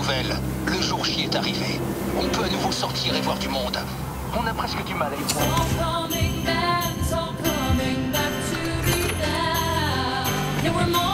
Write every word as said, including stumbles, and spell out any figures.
nouvelle. Le jour J est arrivé. On peut à nouveau sortir et voir du monde. On a presque du mal à y croire. It's all coming back, it's all coming back to me now. Yeah, we're more